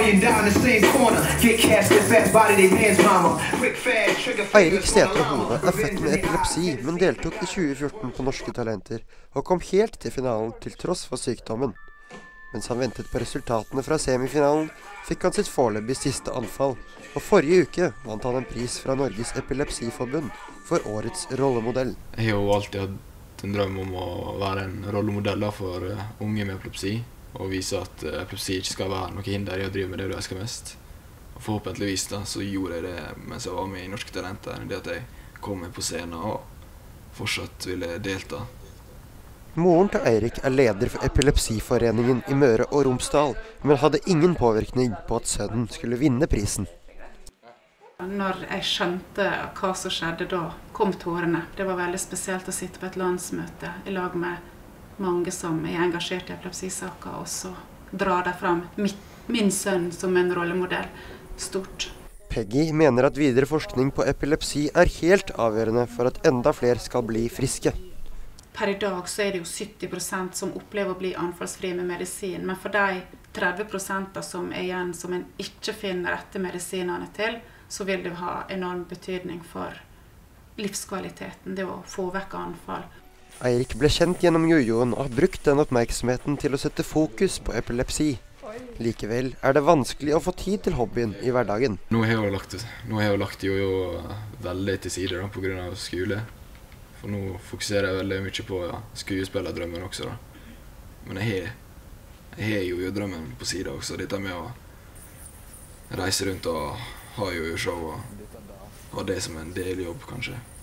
Eirik Sætre Hove født med epilepsi, men deltok i 2014 på Norske Talenter, og kom helt til finalen til tross for sykdommen. Mens han ventet på resultatene fra semifinalen, fikk han sitt foreløpig siste anfall, og forrige uke vant han en pris fra Norges Epilepsiforbund for årets rollemodell. Jeg har jo alltid hatt en drøm om å være en rollemodell for unge med epilepsi, og vise at epilepsi ikke skal være noe hinder i å drive med det du elsker mest. Og forhåpentligvis da, så gjorde jeg det mens jeg var med i Norske Talenter, det at jeg kom med på scenen og fortsatt ville delta. Moren til Eirik leder for Epilepsiforeningen i Møre og Romsdal, men hadde ingen påvirkning på at sønnen skulle vinne prisen. Når jeg skjønte hva som skjedde da, kom tårene. Det var veldig spesielt å sitte på et landsmøte i lag med mange som er engasjert i epilepsisaker, og så drar de frem min sønn som en rollemodell. Stort. Peggy mener at videre forskning på epilepsi helt avgjørende for at enda flere skal bli friske. Per i dag så det jo 70% som opplever å bli anfallsfrie med medisin, men for de 30% som igjen som en ikke finner rette medisinene til, så vil det ha enorm betydning for livskvaliteten, det å få vekk anfall. Eirik ble kjent gjennom jojoen og har brukt den oppmerksomheten til å sette fokus på epilepsi. Likevel det vanskelig å få tid til hobbyen i hverdagen. Nå har jeg lagt jojo veldig til side da, på grunn av skole. For nå fokuserer jeg veldig mye på skuespillerdrømmen også da. Men jeg har jojo-drømmen på siden også. Dette med å reise rundt og ha jojo-show og ha det som en deljobb kanskje.